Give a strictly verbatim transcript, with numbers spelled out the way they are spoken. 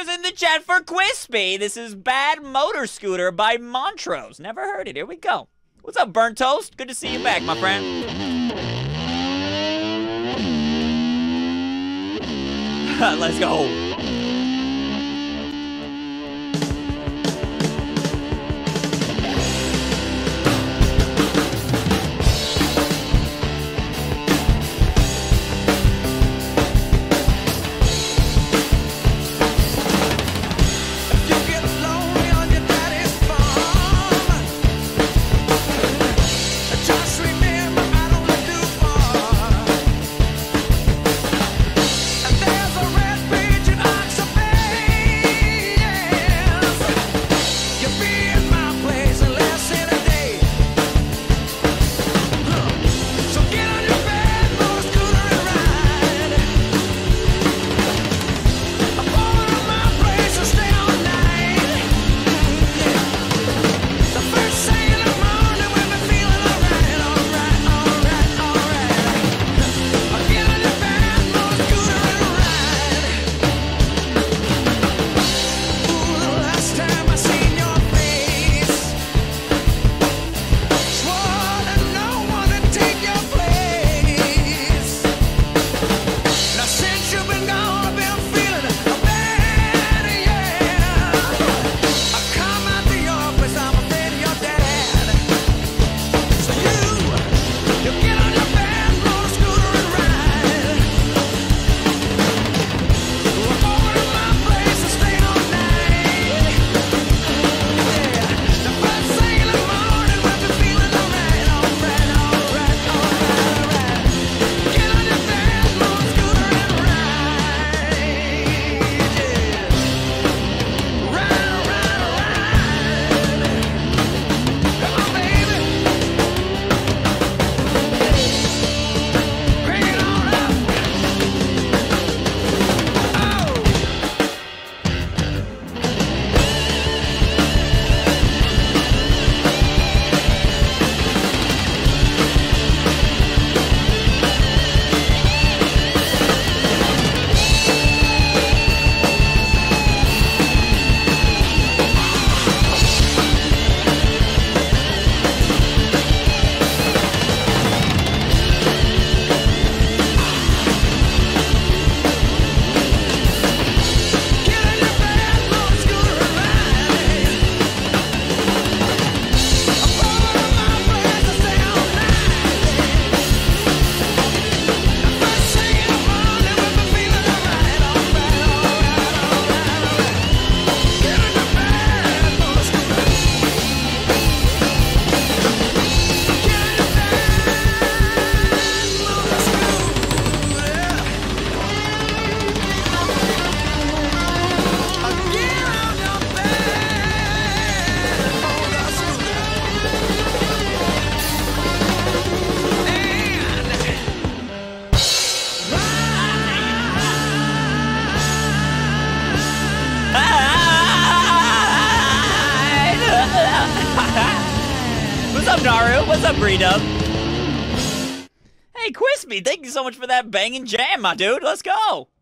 is in the chat for Quispy. This is Bad Motor Scooter by Montrose. Never heard it. Here we go. What's up, Burnt Toast? Good to see you back, my friend. Let's go. What's up, Naru? What's up, Breedub? Hey, Quispy, thank you so much for that banging jam, my dude. Let's go.